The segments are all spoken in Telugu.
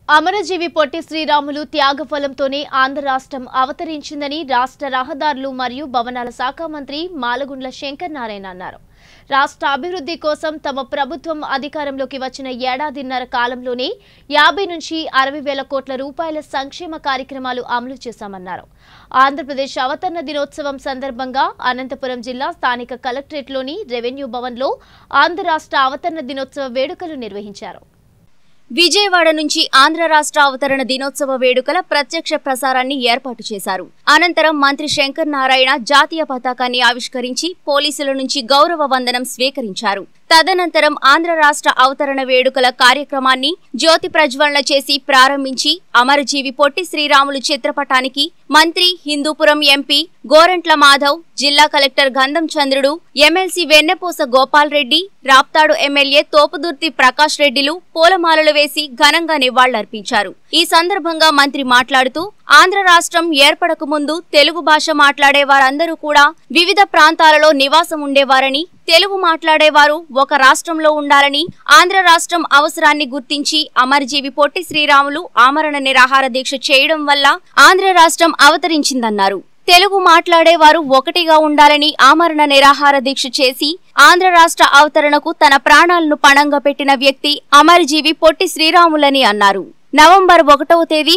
అమరజీవి పొట్టి శ్రీరాములు త్యాగఫలంతోనే ఆంధ్ర రాష్ట్రం అవతరించిందని రాష్ట్ర రహదారులు మరియు భవనాల శాఖ మంత్రి మాలగుండ్ల శంకర్ నారాయణ అన్నారు. రాష్ట్ర అభివృద్ధి కోసం తమ ప్రభుత్వం అధికారంలోకి వచ్చిన ఏడాదిన్నర కాలంలోనే 50 నుంచి 60 వేల కోట్ల రూపాయల సంక్షేమ కార్యక్రమాలు అమలు చేశామన్నారు. ఆంధ్రప్రదేశ్ అవతరణ దినోత్సవం సందర్భంగా అనంతపురం జిల్లా స్థానిక కలెక్టరేట్లోని రెవెన్యూ భవన్లో ఆంధ్ర రాష్ట్ర అవతరణ దినోత్సవ వేడుకలు నిర్వహించారు. విజయవాడ నుంచి ఆంధ్ర రాష్ట్ర అవతరణ దినోత్సవ వేడుకల ప్రత్యక్ష ప్రసారాన్ని ఏర్పాటు చేశారు. అనంతరం మంత్రి శంకర్ నారాయణ జాతీయ పతాకాన్ని ఆవిష్కరించి పోలీసుల నుంచి గౌరవ వందనం స్వీకరించారు. తదనంతరం ఆంధ్ర రాష్ట్ర అవతరణ వేడుకల కార్యక్రమాన్ని జ్యోతి ప్రజ్వలన చేసి ప్రారంభించి అమరజీవి పొట్టి శ్రీరాములు చిత్రపటానికి మంత్రి, హిందూపురం ఎంపీ గోరంట్ల మాధవ్, జిల్లా collector Gandham Chandrudu, MLC Vennepusa Gopal Reddy, Raptadu MLA Topudurthi Prakash రెడ్డిలు పూలమాలలు వేసి ఘనంగా నివాళులర్పించారు. ఈ సందర్భంగా మంత్రి మాట్లాడుతూ ఆంధ్ర రాష్ట్రం ఏర్పడక ముందు తెలుగు భాష మాట్లాడే వారందరూ కూడా వివిధ ప్రాంతాలలో నివాసం ఉండేవారని, తెలుగు మాట్లాడేవారు ఒక రాష్ట్రంలో ఉండాలని, ఆంధ్ర రాష్ట్రం అవసరాన్ని గుర్తించి అమరజీవి పొట్టి శ్రీరాములు ఆమరణ నిరాహార దీక్ష చేయడం వల్ల ఆంధ్ర రాష్ట్రం అవతరించిందన్నారు. తెలుగు మాట్లాడేవారు ఒకటిగా ఉండాలని ఆమరణ నిరాహార దీక్ష చేసి ఆంధ్ర రాష్ట్ర అవతరణకు తన ప్రాణాలను పణంగా పెట్టిన వ్యక్తి అమరజీవి పొట్టి శ్రీరాములని అన్నారు. నవంబర్ 1వ తేదీ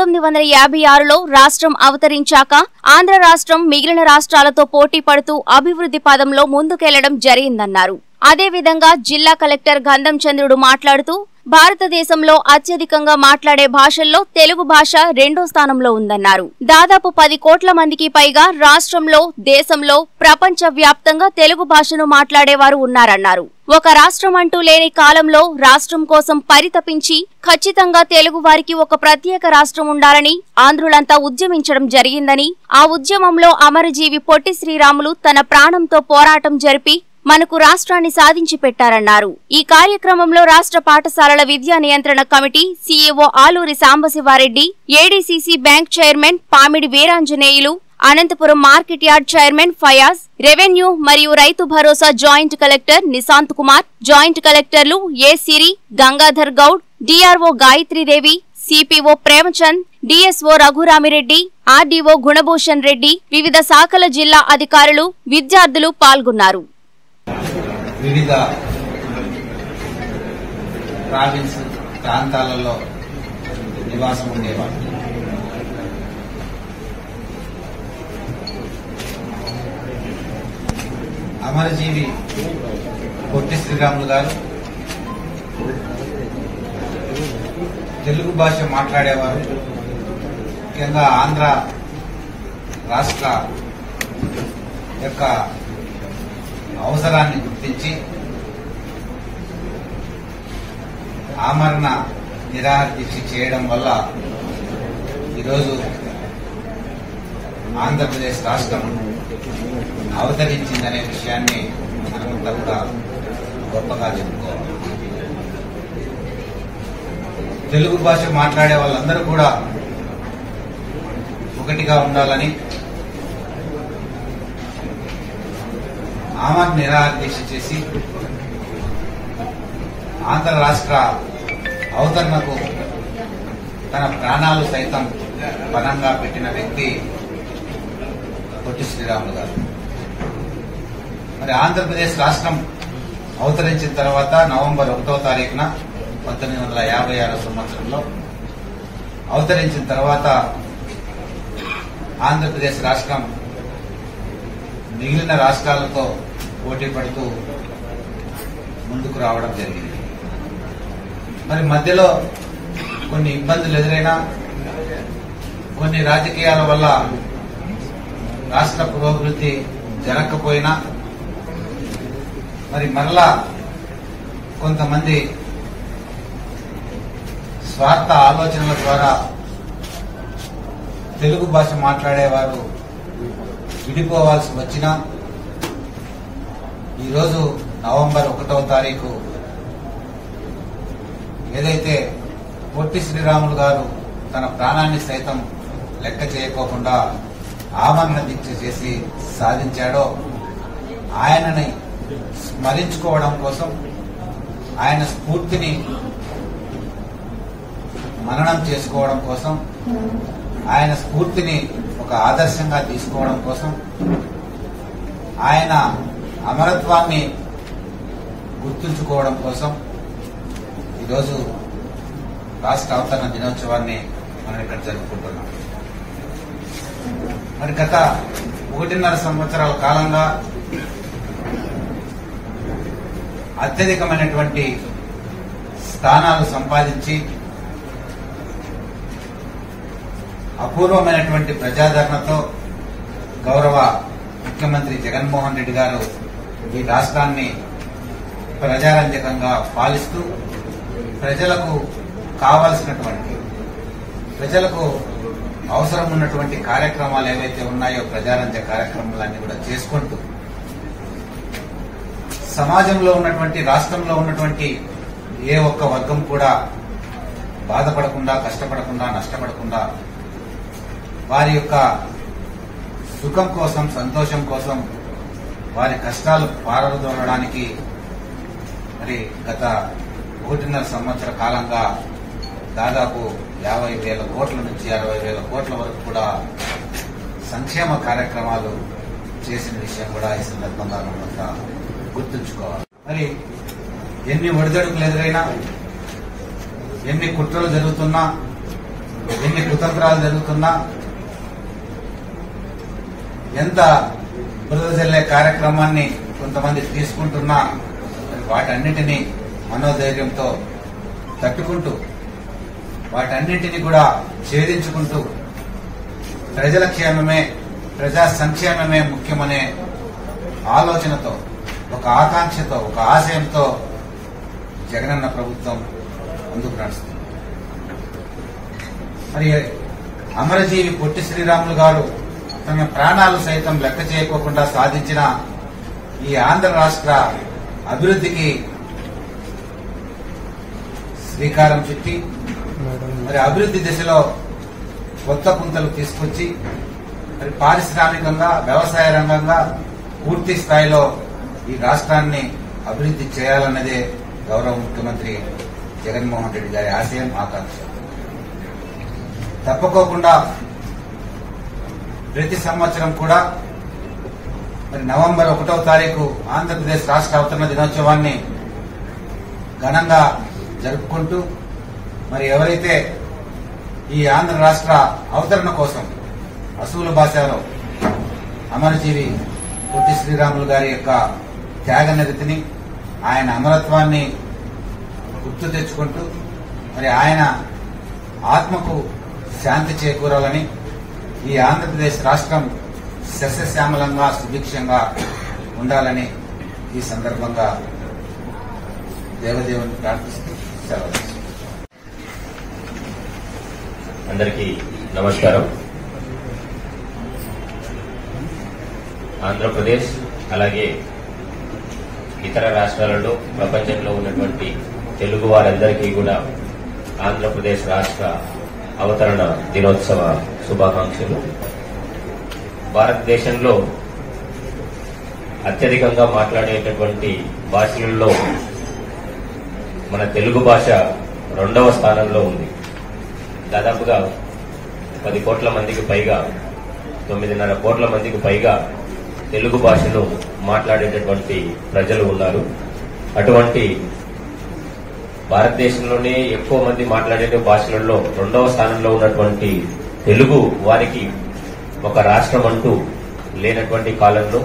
1956లో రాష్ట్రం అవతరించాక ఆంధ్ర రాష్ట్రం మిగిలిన రాష్ట్రాలతో పోటీ పడుతూ అభివృద్ధి పదంలో ముందుకెళ్లడం జరిగిందన్నారు. అదేవిధంగా జిల్లా కలెక్టర్ గంధం చంద్రుడు మాట్లాడుతూ భారతదేశంలో అత్యధికంగా మాట్లాడే భాషల్లో తెలుగు భాష 2వ స్థానంలో ఉందన్నారు. దాదాపు 10 కోట్ల మందికి పైగా రాష్ట్రంలో, దేశంలో, ప్రపంచ వ్యాప్తంగా తెలుగు భాషను మాట్లాడేవారు ఉన్నారన్నారు. ఒక రాష్ట్రం అంటూ లేని కాలంలో రాష్ట్రం కోసం పరితపించి ఖచ్చితంగా తెలుగు వారికి ఒక ప్రత్యేక రాష్ట్రం ఉండాలని ఆంధ్రులంతా ఉద్యమించడం జరిగిందని, ఆ ఉద్యమంలో అమరజీవి పొట్టి శ్రీరాములు తన ప్రాణంతో పోరాటం జరిపి మనకు రాష్ట్రాన్ని సాధించి పెట్టారన్నారు. ఈ కార్యక్రమంలో రాష్ట్ర పాఠశాలల విద్యా నియంత్రణ committee CEO Aluri Sambasivareddy, ADCC bank chairman Pamidi Veeranjaneyulu, Anantapuram market yard chairman Fayaz, revenue మరియు రైతు భరోసా joint collector Nishant Kumar, joint కలెక్టర్లు A Siri, Gangadhar Goud, DRO Gayatridevi, CPO Premchand, DSO Raghuramireddy, RDO Gunabhushan Reddy, వివిధ శాఖల జిల్లా అధికారులు, విద్యార్థులు పాల్గొన్నారు. వివిధ ప్రావిన్స్ ప్రాంతాలలో నివాసం ఉండేవారు. అమరజీవి పొట్టి శ్రీరాములు గారు తెలుగు భాష మాట్లాడేవారు. ముఖ్యంగా ఆంధ్ర రాష్ట్ర యొక్క అవసరాన్ని గుర్తించి ఆమరణ నిరాహార దీక్ష చేయడం వల్ల ఈరోజు ఆంధ్రప్రదేశ్ రాష్ట్రం అవతరించిందనే విషయాన్ని మనమంతా కూడా గొప్పగా చెప్పుకోవాలి. తెలుగు భాష మాట్లాడే వాళ్ళందరూ కూడా ఒకటిగా ఉండాలని ఆమరణ నిరాహార దీక్ష చేసి ఆంధ్ర రాష్ట్ర అవతరణకు తన ప్రాణాలు సైతం పణంగా పెట్టిన వ్యక్తి పొట్టి శ్రీరాములు గారు. మరి ఆంధ్రప్రదేశ్ రాష్ట్రం అవతరించిన తర్వాత నవంబర్ 1వ తారీఖున 1956 సంవత్సరంలో అవతరించిన తర్వాత ఆంధ్రప్రదేశ్ రాష్ట్రం మిగిలిన రాష్ట్రాలతో పోటీ పడుతూ ముందుకు రావడం జరిగింది. మరి మధ్యలో కొన్ని ఇబ్బందులు ఎదురైనా, కొన్ని రాజకీయాల వల్ల రాష్ట్ర పురోభివృద్ధి జరగకపోయినా, మరి మరలా కొంతమంది స్వార్థ ఆలోచనల ద్వారా తెలుగు భాష మాట్లాడేవారు విడిపోవాల్సి వచ్చినా ఈరోజు నవంబర్ 1వ తారీఖు ఏదైతే పొట్టి శ్రీరాములు గారు తన ప్రాణాన్ని సైతం లెక్క చేయకోకుండా ఆమరణ దీక్ష చేసి సాధించాడో ఆయనని స్మరించుకోవడం కోసం, ఆయన స్ఫూర్తిని మననం చేసుకోవడం కోసం, ఆయన స్ఫూర్తిని ఒక ఆదర్శంగా తీసుకోవడం కోసం, ఆయన అమరత్వాన్ని గుర్తుంచుకోవడం కోసం ఈరోజు రాష్ట్ర అవతరణ దినోత్సవాన్ని మనం ఇక్కడ జరుపుకుంటున్నాం. మరి గత 1.5 సంవత్సరాల కాలంగా అత్యధికమైనటువంటి స్థానాలు సంపాదించి అపూర్వమైనటువంటి ప్రజాదరణతో గౌరవ ముఖ్యమంత్రి జగన్మోహన్ రెడ్డి గారు ఈ రాష్ట్రాన్ని ప్రజారంజకంగా పాలిస్తూ ప్రజలకు కావాల్సినటువంటి, ప్రజలకు అవసరం ఉన్నటువంటి కార్యక్రమాలు ఏవైతే ఉన్నాయో ప్రజారంజక కార్యక్రమాలన్నీ కూడా చేసుకుంటూ సమాజంలో ఉన్నటువంటి, రాష్ట్రంలో ఉన్నటువంటి ఏ ఒక్క వర్గం కూడా బాధపడకుండా, కష్టపడకుండా, నష్టపడకుండా వారి యొక్క సుఖం కోసం, సంతోషం కోసం, వారి కష్టాలు పారదోలడానికి మరి గత 1.5 సంవత్సర కాలంగా దాదాపు 50,000 కోట్ల నుంచి 60,000 కోట్ల వరకు కూడా సంక్షేమ కార్యక్రమాలు చేసిన విషయం కూడా ఈ సందర్భంగా మనంతా గుర్తుంచుకోవాలి. మరి ఎన్ని ఒడిదడుకులు ఎదురైనా, ఎన్ని కుట్రలు జరుగుతున్నా, ఎన్ని కుతంత్రాలు జరుగుతున్నా, ఎంత బురద జల్లే కార్యక్రమాన్ని కొంతమంది తీసుకుంటున్నా వాటన్నింటినీ మనోధైర్యంతో తట్టుకుంటూ, వాటన్నింటినీ కూడా ఛేదించుకుంటూ ప్రజల క్షేమమే, ప్రజా సంక్షేమమే ముఖ్యమనే ఆలోచనతో, ఒక ఆకాంక్షతో, ఒక ఆశయంతో జగనన్న ప్రభుత్వం ముందుకు నడుస్తుంది. మరి అమరజీవి పొట్టి శ్రీరాములు గారు తమ ప్రాణాలు సైతం లెక్క చేయకోకుండా సాధించిన ఈ ఆంధ్ర రాష్ట్ర అభివృద్ధికి శ్రీకారం చుట్టి మరి అభివృద్ధి దిశలో కొత్త పుంతలు తీసుకొచ్చి మరి పారిశ్రామికంగా, వ్యవసాయ రంగంగా పూర్తి స్థాయిలో ఈ రాష్ట్రాన్ని అభివృద్ధి చేయాలన్నదే గౌరవ ముఖ్యమంత్రి జగన్మోహన్ రెడ్డి గారి ఆశయం, ఆకాంక్ష. తప్పకోకుండా ప్రతి సంవత్సరం కూడా మరి నవంబర్ 1వ తారీఖు ఆంధ్రప్రదేశ్ రాష్ట్ర అవతరణ దినోత్సవాన్ని ఘనంగా జరుపుకుంటూ మరి ఎవరైతే ఈ ఆంధ్ర రాష్ట్ర అవతరణ కోసం అసూలు భాషలో అమరజీవి పొట్టి శ్రీరాములు గారి యొక్క త్యాగనిరతిని, ఆయన అమరత్వాన్ని గుర్తు తెచ్చుకుంటూ మరి ఆయన ఆత్మకు శాంతి చేకూరాలని, ఈ ఆంధ్రప్రదేశ్ రాష్ట్రం సస్యశ్యామలంగా, సుభిక్షంగా ఉండాలని ఈ సందర్భంగా దేవదేవుని ప్రార్థిస్తూ సెలవు. అందరికీ నమస్కారం. ఆంధ్రప్రదేశ్ అలాగే ఇతర రాష్ట్రాలలో, ప్రపంచంలో ఉన్నటువంటి తెలుగు వారందరికీ కూడా ఆంధ్రప్రదేశ్ రాష్ట్ర అవతరణ దినోత్సవ శుభాకాంక్షలు. భారతదేశంలో అత్యధికంగా మాట్లాడేటటువంటి భాషలలో మన తెలుగు భాష 2వ స్థానంలో ఉంది. దాదాపుగా 10 కోట్ల మందికి పైగా, 9.5 కోట్ల మందికి పైగా తెలుగు భాషను మాట్లాడేటటువంటి ప్రజలు ఉన్నారు. అటువంటి భారతదేశంలోనే ఎక్కువ మంది మాట్లాడే భాషలలో 2వ స్థానంలో ఉన్నటువంటి తెలుగు వారికి ఒక రాష్ట్రం అంటూ లేనటువంటి కాలంలో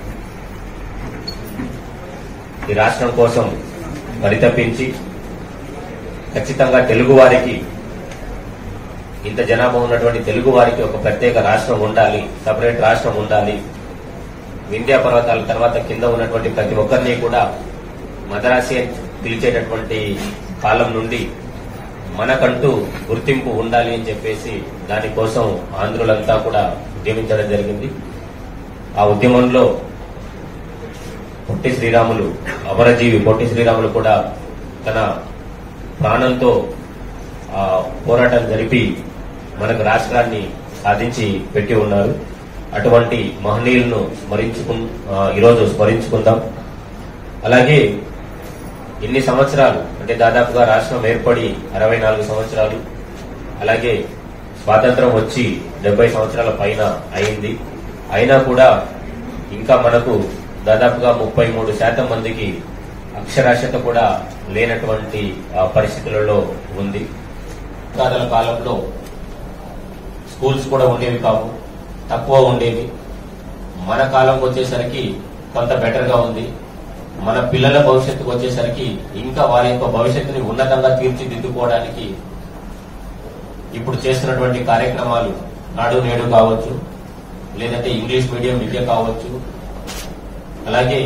ఈ రాష్ట్రం కోసం పరితపించి ఖచ్చితంగా తెలుగు వారికి, ఇంత జనాభా ఉన్నటువంటి తెలుగు వారికి ఒక ప్రత్యేక రాష్ట్రం ఉండాలి, సపరేట్ రాష్ట్రం ఉండాలి, వింధ్యా పర్వతాల తర్వాత కింద ఉన్నటువంటి ప్రతి ఒక్కరిని కూడా మదరాసి పిలిచేటటువంటి కాలం నుండి మనకంటూ గుర్తింపు ఉండాలి అని చెప్పేసి దానికోసం ఆంధ్రులంతా కూడా ఉద్యమించడం జరిగింది. ఆ ఉద్యమంలో పొట్టి శ్రీరాములు, అమరజీవి పొట్టి శ్రీరాములు కూడా తన ప్రాణంతో పోరాటం జరిపి మనకు రాష్ట్రాన్ని సాధించి పెట్టి ఉన్నారు. అటువంటి మహనీయులను ఈరోజు స్మరించుకుందాం. అలాగే ఇన్ని సంవత్సరాలు, అంటే దాదాపుగా రాష్ట్రం ఏర్పడి 64 సంవత్సరాలు, అలాగే స్వాతంత్రం వచ్చి 70 సంవత్సరాల పైన అయింది. అయినా కూడా ఇంకా మనకు దాదాపుగా 33% మందికి అక్షరాస్యత కూడా లేనటువంటి పరిస్థితులలో ఉంది. గాదల కాలంలో స్కూల్స్ కూడా ఉండేవి కావు, తక్కువ ఉండేవి. మన కాలంకి వచ్చేసరికి కొంత బెటర్ గా ఉంది. మన పిల్లల భవిష్యత్తుకు వచ్చేసరికి ఇంకా వారి యొక్క భవిష్యత్తుని ఉన్నతంగా తీర్చిదిద్దుకోవడానికి ఇప్పుడు చేస్తున్నటువంటి కార్యక్రమాలు నాడు నేడు కావచ్చు, లేదంటే ఇంగ్లీష్ మీడియం విద్య కావచ్చు, అలాగే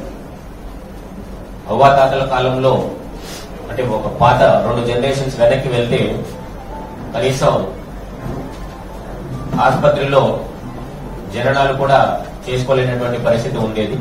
అవ్వాతాతల కాలంలో అంటే ఒక పాత 2 జనరేషన్స్ వెనక్కి వెళ్తే కనీసం ఆసుపత్రిలో జననాలు కూడా చేసుకోలేనటువంటి పరిస్థితి ఉండేది.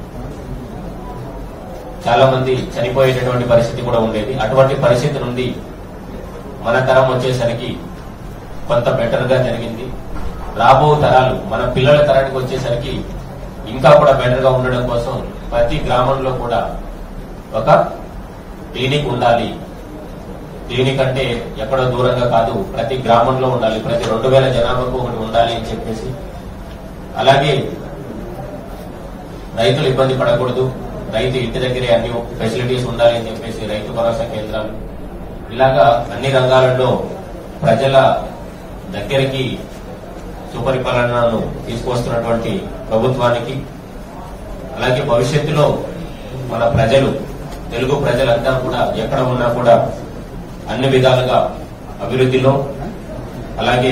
చాలా మంది చనిపోయేటటువంటి పరిస్థితి కూడా ఉండేది. అటువంటి పరిస్థితి నుండి మన తరం వచ్చేసరికి కొంత బెటర్ గా జరిగింది. రాబో తరాలు మన పిల్లల తరానికి వచ్చేసరికి ఇంకా కూడా బెటర్ గా ఉండడం కోసం ప్రతి గ్రామంలో కూడా ఒక క్లినిక్ ఉండాలి. క్లినిక్ అంటే ఎక్కడో దూరంగా కాదు, ప్రతి గ్రామంలో ఉండాలి, ప్రతి 2000 జనాభాకు ఒకటి ఉండాలి అని చెప్పేసి. అలాగే రైతులు ఇబ్బంది పడకూడదు, రైతు ఇంటి దగ్గరే అన్ని ఫెసిలిటీస్ ఉండాలి అని చెప్పేసి రైతు భరోసా కేంద్రాలు, ఇలాగా అన్ని రంగాలలో ప్రజల దగ్గరికి సుపరిపాలనను తీసుకొస్తున్నటువంటి ప్రభుత్వానికి, అలాగే భవిష్యత్తులో మన ప్రజలు తెలుగు ప్రజలంతా కూడా ఎక్కడ ఉన్నా కూడా అన్ని విధాలుగా అభివృద్ధిలో అలాగే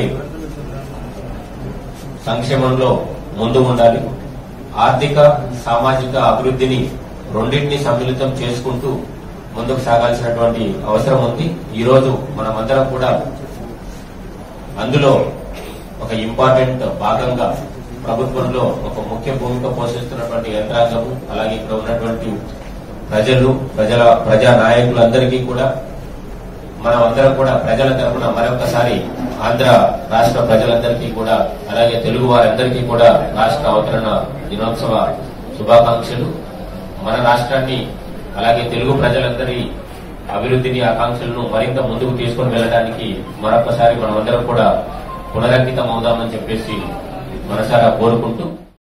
సంక్షేమంలో ముందు ఉండాలి. ఆర్థిక సామాజిక అభివృద్ధిని రెండింటినీ సమ్మిళితం చేసుకుంటూ ముందుకు సాగాల్సినటువంటి అవసరం ఉంది. ఈ రోజు మనమందరం కూడా అందులో ఒక ఇంపార్టెంట్ భాగంగా ప్రభుత్వంలో ఒక ముఖ్య భూమిక పోషిస్తున్నటువంటి యంత్రాంగము, అలాగే ఇక్కడ ఉన్నటువంటి ప్రజలు, ప్రజా నాయకులందరికీ కూడా మనం అందరం కూడా ప్రజల తరఫున మరొకసారి ఆంధ్ర రాష్ట్ర ప్రజలందరికీ కూడా, అలాగే తెలుగు వారందరికీ కూడా రాష్ట్ర అవతరణ దినోత్సవ శుభాకాంక్షలు. మన రాష్ట్రాన్ని అలాగే తెలుగు ప్రజలందరి అభివృద్ధిని, ఆకాంక్షలను మరింత ముందుకు తీసుకుని వెళ్ళడానికి మరొకసారి మనమందరం కూడా పునరంకితం అవుదామని చెప్పేసి మనసారా కోరుకుంటూ